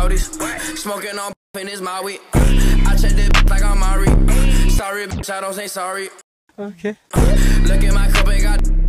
Audis. Smoking on in his Maui. I check this like I'm Mari. Sorry, bitch, I don't say sorry. Okay. Look at my cup and got